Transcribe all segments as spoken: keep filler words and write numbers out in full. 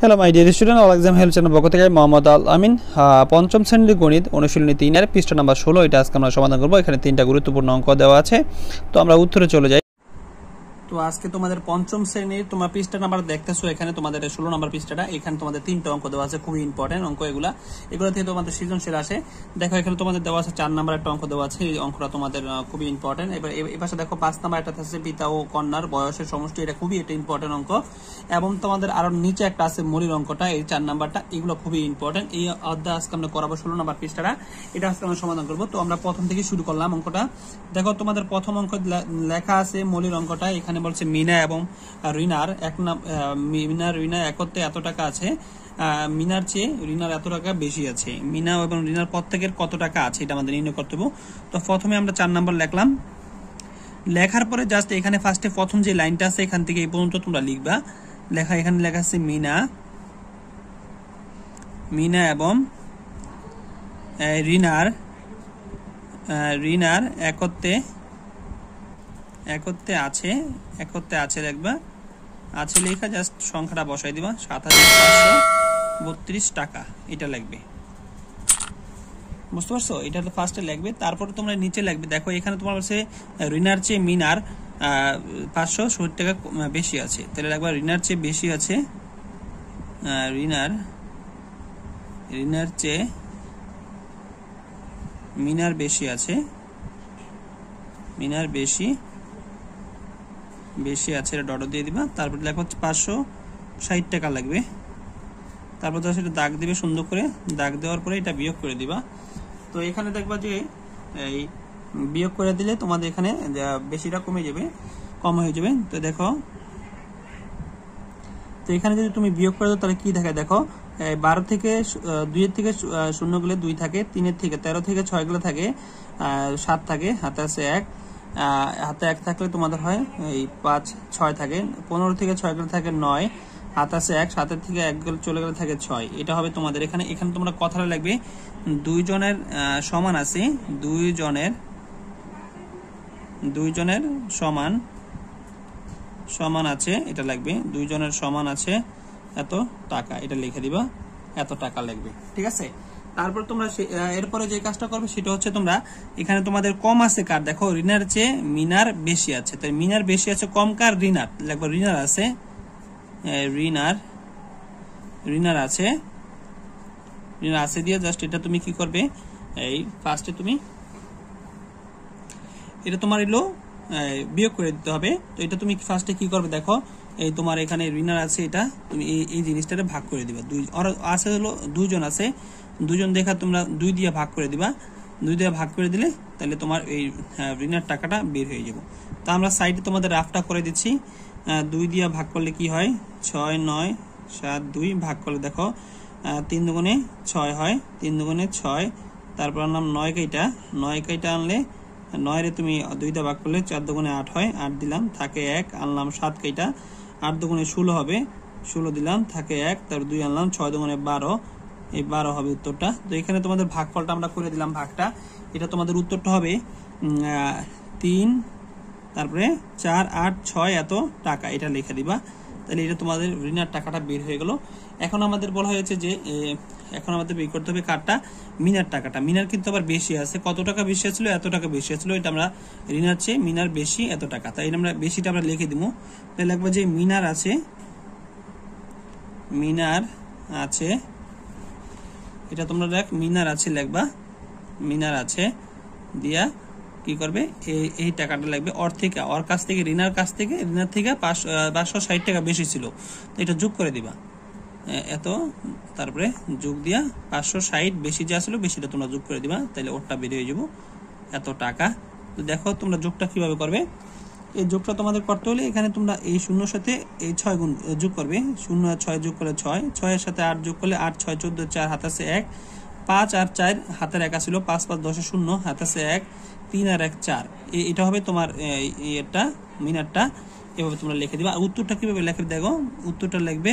Hello my dear student, all exam help channel পক্ষ থেকে মোহাম্মদ আল আমিন। পঞ্চম শ্রেণীর গণিত অনুশীলনী তিনের পৃষ্ঠা নাম্বার ষোলো, এটা আজকে আমরা সমাধান করবো। এখানে তিনটা গুরুত্বপূর্ণ অঙ্ক দেওয়া আছে, তো আমরা উত্তরে চলে যাই। তো আজকে তোমাদের পঞ্চম শ্রেণীর তোমার পৃষ্ঠা নাম্বার দেখতেছো, এখানে তোমাদের ষোলো নাম্বার পৃষ্ঠাটা, এখানে তোমাদের তিনটা অঙ্ক দেওয়া আছে, খুবই ইম্পর্টেন্ট অঙ্ক এগুলা। এগুলো থেকে তোমাদের সৃজনশীল আসে। দেখো এখানে তোমাদের দেওয়া আছে চার নাম্বার একটা অঙ্ক দেওয়া আছে, এই অঙ্কটা তোমাদের খুবই ইম্পর্টেন্ট। এবার এই পাশে দেখো পাঁচ নাম্বার একটা আছে পিতা ও কন্যার বয়সের সমষ্টি, এটা খুবই একটা ইম্পর্টেন্ট অঙ্ক। এবং তোমাদের আরো নিচে একটা আছে মূলের অঙ্কটা, এই চার নাম্বারটা, এগুলো খুবই ইম্পর্টেন্ট। এই অধ্যায় আজকে আমরা করাবো ষোলো নাম্বার পৃষ্ঠাটা, এটা আজকে আমরা সমাধান করবো। তো আমরা প্রথম থেকে শুরু করলাম অঙ্কটা। দেখো তোমাদের প্রথম অঙ্ক লেখা আছে মূলের অঙ্কটা, এখানে বলছে মিনা এবং রিনার এক নাম মিনা রিনা একত্রে এত টাকা আছে, মিনার চেয়ে রিনার এত টাকা বেশি আছে। মিনা এবং রিনার প্রত্যেকের কত টাকা আছে এটা আমাদের নির্ণয় করতে হবে। তো প্রথমে আমরা চার নাম্বার লিখলাম, লেখার পরে জাস্ট এখানে ফার্স্টে প্রথম যে লাইনটা আছে এখান থেকে এই পর্যন্ত তোমরা লিখবা। লেখা এখানে লেখা আছে মিনা মিনা এবং রিনার রিনার একত্রে একত্রে আছে একত্রে আছে লিখবা। আছে লেখা জাস্ট সংখ্যাটা বসাই দিবা, সাত হাজার পাঁচশো বত্রিশ টাকা এটা লিখবে। বুঝতে পারছো? এটা ফার্স্টে লিখবে, তারপরে তোমরা নিচে লিখবে। দেখো এখানে তোমার কাছে রিনার চেয়ে মিনার পাঁচশো সত্তর টাকা বেশি আছে, তাহলে লিখবা রিনার চেয়ে বেশি আছে, রিনার রিনার চেয়ে মিনার বেশি আছে, মিনার বেশি বেশি আছে, এটা ডট দিয়ে দিবা। তারপর লেখা হচ্ছে পাঁচশো ষাট টাকা লাগবে। তারপর তো সেটা দাগ দিবে সুন্দর করে, দাগ দেওয়ার পরে এটা বিয়োগ করে দিবা। তো এখানে দেখবা যে এই বিয়োগ করে দিলে তোমাদের এখানে বেশিটা কমে যাবে, কম হয়ে যাবে। তো দেখো, তো এখানে যদি তুমি বিয়োগ করে দাও তাহলে কি থাকে দেখো, বারো থেকে দুইয়ের থেকে শূন্য গেলে দুই থাকে, তিনের থেকে তেরো থেকে ছয় গেলে থাকে সাত থাকে, হাতে আছে এক, হাতে এক থাকলে তোমাদের হয় এই পাঁচ ছয় থাকে, পনেরো থেকে ছয় গেলে থাকে নয়, হাত আছে এক, সাতের থেকে এক গেলে চলে গেলে থাকে ছয়। এটা হবে তোমাদের এখানে। এখানে তোমরা কথাটা লাগবে দুইজনের সমান আছে, দুইজনের দুইজনের সমান সমান আছে, এটা লাগবে দুইজনের সমান আছে এত টাকা, এটা লিখে দিবা, এত টাকা লাগবে। ঠিক আছে? তারপর তোমরা এরপরে যে কাজটা করবে সেটা হচ্ছে তোমরা এখানে তোমাদের কম আছে কার, দেখো রিনার চেয়ে মিনার বেশি আছে, তাই মিনার বেশি আছে কম কার, রিনার লাগবে, রিনার আছে রিনার রিনার আছে রিনার আছে দিয়ে জাস্ট এটা তুমি কি করবে, এই ফার্স্টে তুমি এটা তোমার এলো বিয়োগ করে দিতে হবে। তো এটা তুমি ফার্স্টে কি করবে দেখো, এই তোমার এখানে রিনার আছে, এটা তুমি এই এই জিনিসটাকে ভাগ করে দিবা। দুই আছে হলো দুইজন আছে, দুজন দেখা তোমরা দুই দিয়ে ভাগ করে দিবা, দুই দিয়ে ভাগ করে দিলে তাহলে তোমার এই রিনার টাকাটা বের হয়ে যাবে। তো আমরা সাইডে তোমাদের রাফটা করে দিচ্ছি, দুই দিয়ে ভাগ করলে কি হয়, ছয় নয় সাত দুই ভাগ করলে দেখো তিন দুগুণে ছয় হয়, তিন দুগুণে ছয়, তারপর আনলাম নয় কাইটা, নয় কাইটা আনলে নয় রে তুমি দুইটা ভাগ করলে চার দুগুণে আট হয়, আট দিলাম থাকে এক, আনলাম সাত কাইটা, আট দুগুণে ষোলো হবে, ষোলো দিলাম থাকে এক, তারপর দুই আনলাম ছয় দুগুণে বারো, এই বারো হবে উত্তরটা। তো এখানে তোমাদের ভাগফলটা আমরা করে দিলাম ভাগটা, এটা তোমাদের উত্তরটা হবে তিন তারপরে চার আট ছয় এত টাকা, এটা লিখে দিবা। তাহলে এটা তোমাদের ঋণের টাকাটা বের হয়ে গেল। এখন আমাদের বলা হয়েছে যে এখন আমাদের বের করতে হবে কারটা, মিনার টাকাটা। মিনার কিন্তু আবার বেশি আছে, কত টাকা বেশি আছিল, এত টাকা বেশি আছিল, এটা আমরা ঋণের চেয়ে মিনার বেশি এত টাকা, তাই আমরা বেশিটা আমরা লিখে দিব। তাহলে লিখবো যে মিনার আছে মিনার আছে এটা তোমরা দেখ মিনার আছে লিখবা, মিনার আছে দিয়া কি করবে, এই এই টাকাটা লাগবে ওর থেকে, ওর কাছ থেকে রিনার কাছ থেকে, রিনার থেকে পাঁচশো ষাট টাকা বেশি ছিল, তো এটা যোগ করে দিবা এত, তারপরে যোগ দিয়া পাঁচশো ষাট বেশি যা ছিল বেশিটা তোমরা যোগ করে দিবা, তাহলে ওরটা বেরিয়ে হয়ে যাবো এত টাকা। তো দেখো তোমরা যোগটা কিভাবে করবে, এই যোগটা তোমাদের করতে হলে এখানে তোমরা এই শূন্যর সাথে এই ছয় গুণ যোগ করবে, শূন্য আর ছয় যোগ করলে ছয়, ছয়ের সাথে আট যোগ করলে আট, ছয় চোদ্দ, চার হাত আছে এক, পাঁচ আর চার হাতের এক ছিল, পাঁচ পাঁচ দশে শূন্য, হাত আছে এক, তিন আর এক চার, এটা হবে তোমার এটা মিনারটা। এভাবে তোমরা লিখে দিবা। উত্তরটা কিভাবে লিখে দেখো, উত্তরটা লিখবে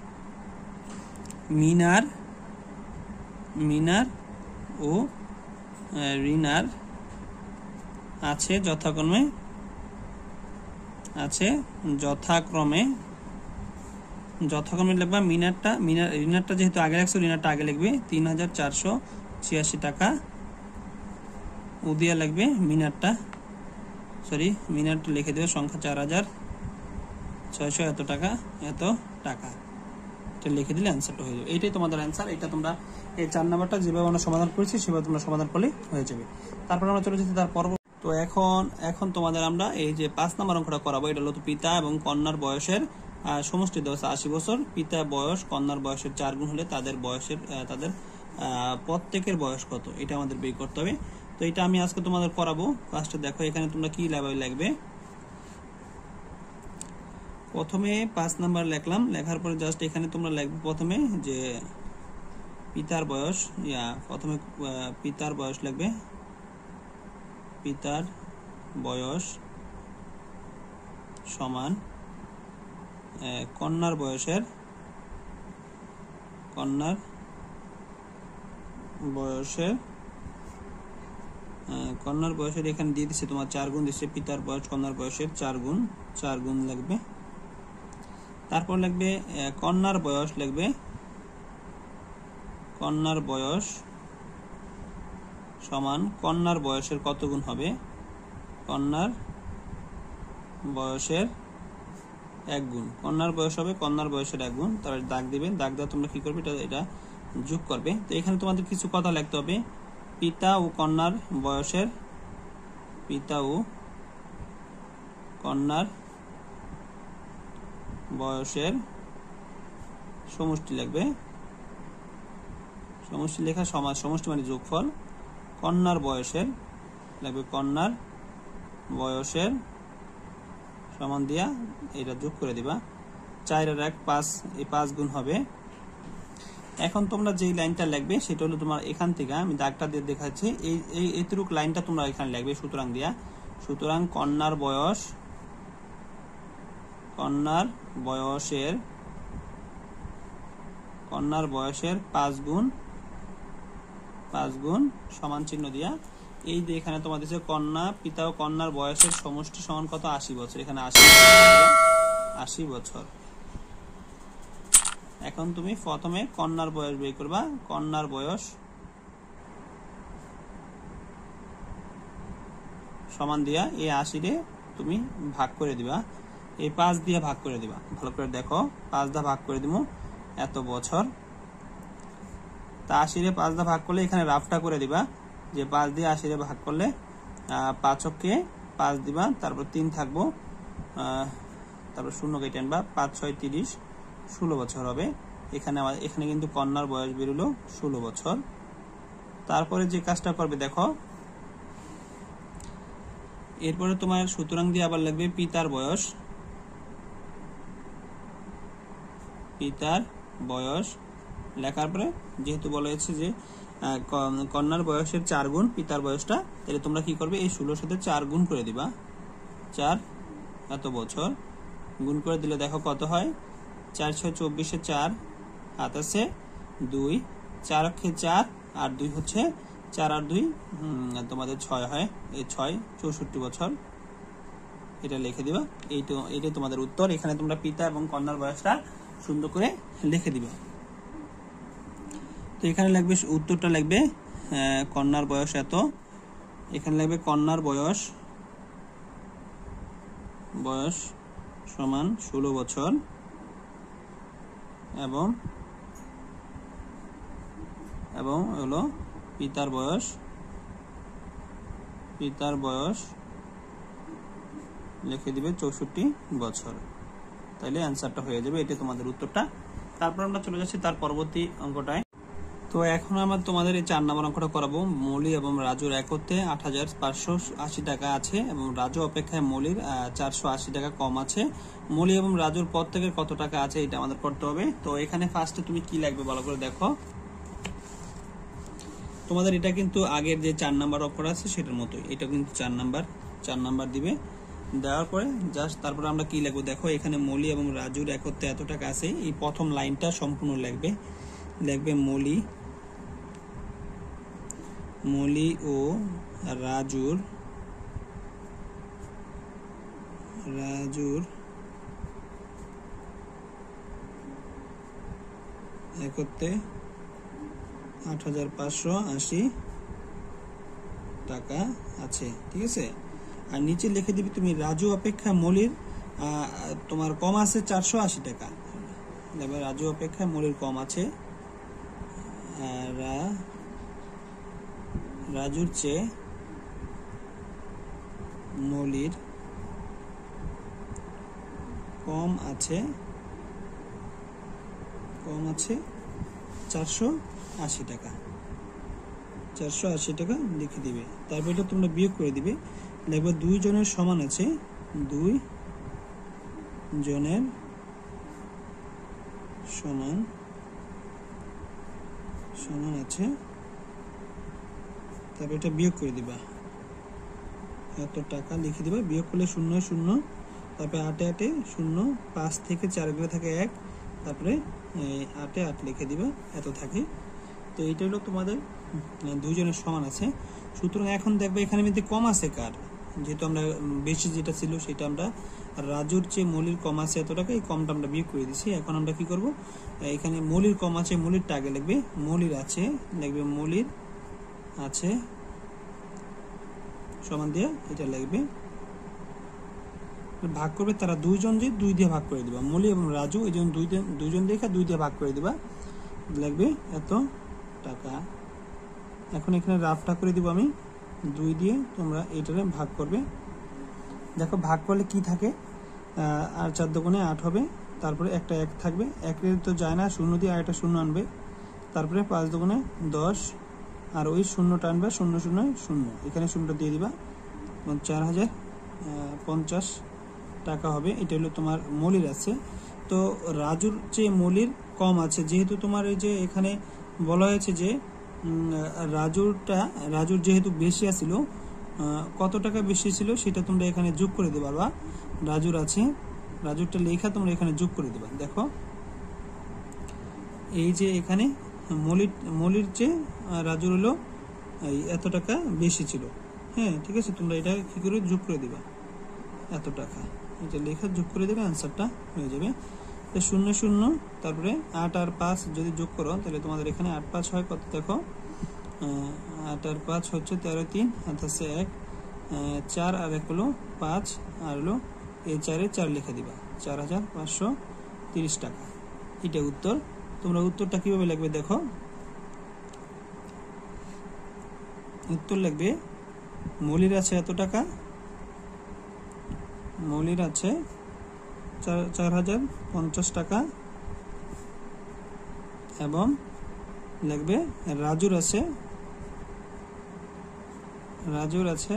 মিনার মিনার ও রিনার আছে যথাক্রমে আছে যথাক্রমে যথাক্রমে লিখবা মিনারটা মিনার রিনারটা যেহেতু আগে রাখছো রিনারটা আগে লিখবে তিন হাজার চারশো ছিয়াশি টাকা, উদিয়া লাগবে মিনারটা সরি মিনারটা লিখে দেবে সংখ্যা চার হাজার ছয়শো এত টাকা এত টাকা, এটা লিখে দিলে অ্যান্সারটা হয়ে যাবে। এইটাই তোমাদের অ্যান্সার। এটা তোমরা এই চার নাম্বারটা যেভাবে আমরা সমাধান করেছি সেভাবে তোমরা সমাধান করলে হয়ে যাবে। তারপর আমরা চলে যেতে তার পরবর্তী। তো এখন এখন তোমাদের আমরা এই যে পাঁচ নাম্বার অঙ্কটা করাবো। এটা হলো পিতা এবং কন্যার বয়সের সমষ্টি দেওয়া আছে আশি বছর। পিতা বয়স কন্যার বয়সের চার গুণ হলে তাদের বয়সের তাদের প্রত্যেকের বয়স কত, এটা আমাদের বের করতে হবে। তো এটা আমি আজকে তোমাদের করাবো। ফার্স্টে দেখো এখানে তোমরা কি লাগবে। প্রথমে পাঁচ নাম্বার লিখলাম, লেখার পরে জাস্ট এখানে তোমরা লিখবে প্রথমে যে পিতার বয়স, ইয়া প্রথমে পিতার বয়স লিখবে, পিতার বয়স সমান কন্যার বয়সের কন্যার বয়সের কন্যার বয়সের এখানে দিয়ে দিচ্ছে তোমার চার গুণ দিচ্ছে, পিতার বয়স কন্যার বয়সের চার গুণ চার গুণ লাগবে। তারপর লাগবে কন্যার বয়স লাগবে, কন্যার বয়স সমান কন্যার বয়সের কত গুণ হবে, কন্যার বয়সের এক গুণ। কন্যার বয়স হবে কন্যার বয়সের এক গুণ, তার দাগ দিবে, দাগ দেওয়া তোমরা কি করবে এটা এটা যোগ করবে। তো এখানে তোমাদের কিছু কথা লিখতে হবে। পিতা ও কন্যার বয়সের পিতা ও কন্যার বয়সের সমষ্টি লিখবে, সমষ্টি লেখা সমাস, সমষ্টি মানে যোগফল। কন্যার বয়সের লাগবে কন্যার বয়সের সমান দিয়া এটা যোগ করে দিবা, চার আর এক পাঁচ, এই পাঁচ গুণ হবে। এখন তোমরা যেই লাইনটা লিখবে সেটা হলো তোমার এখান থেকে আমি দাগটা দিয়ে দেখাচ্ছি, এই এই এতটুক লাইনটা তোমরা এখানে লিখবে সুতরাং দিয়া। সুতরাং কন্যার বয়স কন্যার বয়সের কন্যার বয়সের পাঁচ গুণ পাঁচ গুণ সমান চিহ্ন দিয়া এই যে এখানে তোমার দিচ্ছে কন্যা পিতা ও কন্যার বয়সের সমষ্টি সমান কত, আশি বছর। এখানে আশি আশি বছর। এখন তুমি প্রথমে কন্যার বয়স বের করবা, কন্যার বয়স সমান দিয়া এই আশি রে তুমি ভাগ করে দিবা, এই পাঁচ দিয়ে ভাগ করে দিবা। ভালো করে দেখো, পাঁচ দা ভাগ করে দিব এত বছর। তা আশি রে পাঁচ দা ভাগ করলে এখানে রাফটা করে দিবা যে পাঁচ দিয়ে আশি রে ভাগ করলে পাঁচকে পাঁচ দিবা, তারপর তিন থাকবো, তারপর শূন্য কেটে আনবা, পাঁচ ছয় তিরিশ, ষোলো বছর হবে। এখানে আমার এখানে কিন্তু কন্যার বয়স বেরোলো ষোলো বছর। তারপরে যে কাজটা করবে দেখো, এরপরে তোমার সুতরাং দিয়ে আবার লাগবে পিতার বয়স, পিতার বয়স লেখার পরে যেহেতু বলা হয়েছে যে কন্যার বয়সের চার গুণ পিতার বয়সটা, তাহলে তোমরা কি করবে এই ষোলোর সাথে চার গুণ করে দিবা, চার এত বছর গুণ করে দিলে দেখো কত হয়, চার ছয় চব্বিশে চার, হাত আছে দুই, চার অক্ষে চার আর দুই হচ্ছে চার আর দুই তোমাদের ছয় হয়, এই ছয় চৌষট্টি বছর। এটা লিখে দিবা, এইটা এটাই তোমাদের উত্তর। এখানে তোমরা পিতা এবং কন্যার বয়সটা সুন্দর করে লিখে দিবা। তো এখানে লাগবে উত্তরটা লাগবে কন্যার বয়স এত, এখানে লাগবে কন্যার বয়স বয়স সমান ষোলো বছর এবং এবং হলো পিতার বয়স পিতার বয়স লিখে দিবে চৌষট্টি বছর, তাহলে অ্যান্সারটা হয়ে যাবে। এটা তোমাদের উত্তরটা। তারপর আমরা চলে যাচ্ছি তার পরবর্তী অঙ্কটায়। তো এখন আমরা তোমাদের এই চার নম্বর অঙ্কটা করাবো। মৌলি এবং রাজুর একত্রে আট হাজার পাঁচশো আশি টাকা আছে এবং রাজু অপেক্ষায় মৌলির চারশো আশি টাকা কম আছে। মৌলি এবং রাজুর প্রত্যেকের কত টাকা আছে এটা আমাদের করতে হবে। তো এখানে ফার্স্টে তুমি কি লাগবে ভালো করে দেখো, তোমাদের এটা কিন্তু আগের যে চার নাম্বার অঙ্কটা আছে সেটার মতোই, এটা কিন্তু চার নাম্বার চার নাম্বার দিবে। দেওয়ার পরে জাস্ট তারপরে আমরা কি লিখবো দেখো, এখানে মৌলি এবং রাজুর একত্রে এত টাকা আছে, এই প্রথম লাইনটা সম্পূর্ণ লিখবে। লিখবে মৌলি মৌলি ও রাজুর রাজুর একতে আট হাজার পাঁচশো আশি টাকা আছে, ঠিক আছে। আর নিচে লিখে দিবি তুমি রাজু অপেক্ষা মলির তোমার কম আছে চারশো আশি টাকা। রাজু অপেক্ষা মলির কম আছে, রাজুর চেয়ে মলির কম আছে কম আছে চারশো আশি টাকা, চারশো আশি টাকা লিখে দিবে। তারপর এটা তোমরা বিয়োগ করে দিবে, দেখবে দুই জনের সমান আছে, দুই জনের সমান সমান আছে, তারপর এটা বিয়োগ করে দিবা, এত টাকা লিখে দিবা। বিয়োগ করলে শূন্য শূন্য, তারপরে আটে আটে শূন্য, পাঁচ থেকে চার গেলে থাকে এক, তারপরে আটে আট লিখে দিবা, এত থাকে। তো এইটা হলো তোমাদের দুইজনের সমান আছে। সুতরাং এখন দেখবে এখানে মধ্যে কম আছে কার, যেহেতু আমরা বেশি যেটা ছিল সেটা আমরা রাজুর চেয়ে মলির কম আছে এত টাকা, এই কমটা আমরা বিয়োগ করে দিচ্ছি। এখন আমরা কি করব, এখানে মলির কম আছে মলিরটা আগে লিখবে, মলির আছে লিখবে মলির আছে সমান দিয়ে এটা লিখবে, ভাগ করবে তারা দুইজন, যে দুই দিয়ে ভাগ করে দিবা, মলি এবং রাজু এই জন্য দুই দুইজন দেখে দুই দিয়ে ভাগ করে দিবা, লিখবে এত টাকা। এখন এখানে রাফটা করে দিব আমি, দুই দিয়ে তোমরা এইটারে ভাগ করবে। দেখো ভাগ করলে কি থাকে, আর চার দোকানে আট হবে, তারপরে একটা এক থাকবে, একের তো যায় না, শূন্য দিয়ে আরেকটা শূন্য আনবে, তারপরে পাঁচ দোকানে দশ, আর ওই শূন্যটা আনবে, শূন্য শূন্য শূন্য, এখানে শূন্যটা দিয়ে দিবা, চার হাজার পঞ্চাশ টাকা হবে। এটা হলো তোমার মলির আছে। তো রাজুর চেয়ে মলির কম আছে, যেহেতু তোমার এই যে এখানে বলা হয়েছে যে রাজুরটা রাজুর যেহেতু বেশি আছিল, কত টাকা বেশি ছিল সেটা তোমরা এখানে যোগ করে দিবা, বা রাজুর আছে রাজুরটা লেখা তোমরা এখানে যোগ করে দিবা। দেখো এই যে এখানে মলির মলির চেয়ে রাজুর হলো এত টাকা বেশি ছিল, হ্যাঁ ঠিক আছে। তোমরা এটা কি করে যোগ করে দিবা, এত টাকা এটা লেখা যোগ করে দেবে, আনসারটা হয়ে যাবে। শূন্য শূন্য, তারপরে আট আর পাঁচ যদি যোগ করো তাহলে তোমাদের এখানে আট পাঁচ হয় কত, দেখো আট আর পাঁচ হচ্ছে তেরো, তিন হাত আছে এক, চার আর এক হলো পাঁচ, আর হলো এই চারে চার লিখে দিবা, চার হাজার পাঁচশো তিরিশ টাকা। এটা উত্তর। তোমরা উত্তরটা কিভাবে লিখবে দেখো, উত্তর লিখবে মলির আছে এত টাকা, মলির আছে চার হাজার পঞ্চাশ টাকা, এবং লিখবে রাজুর আছে রাজুর আছে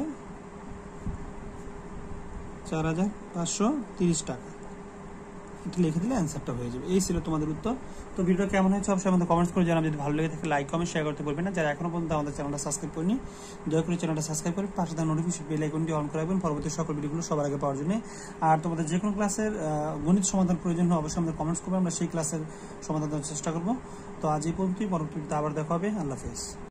চার হাজার পাঁচশো তিরিশ টাকা। এটা লিখে দিলে অ্যান্সারটা হয়ে যাবে। এই ছিল তোমাদের উত্তর। তো ভিডিওটা কেমন হয়েছে অবশ্যই আমাদের কমেন্টস করে জানাবেন। যদি ভালো লেগে থাকে লাইক কমেন্ট শেয়ার করতে বলবেন না। যারা এখনো পর্যন্ত আমাদের চ্যানেলটা সাবস্ক্রাইব করেনি দয়া করে চ্যানেলটা সাবস্ক্রাইব করে পাশে থাকা নোটিফিকেশন বেল আইকনটি অন করে রাখবেন পরবর্তী সকল ভিডিওগুলো সবার আগে পাওয়ার জন্য। আর তোমাদের যে কোনো ক্লাসের গণিত সমাধান প্রয়োজন হয় অবশ্যই আমাদের কমেন্টস করবে, আমরা সেই ক্লাসের সমাধান দেওয়ার চেষ্টা করবো। তো আজ এই পর্যন্তই, পরবর্তীতে আবার দেখা হবে। আল্লাহ হাফেজ।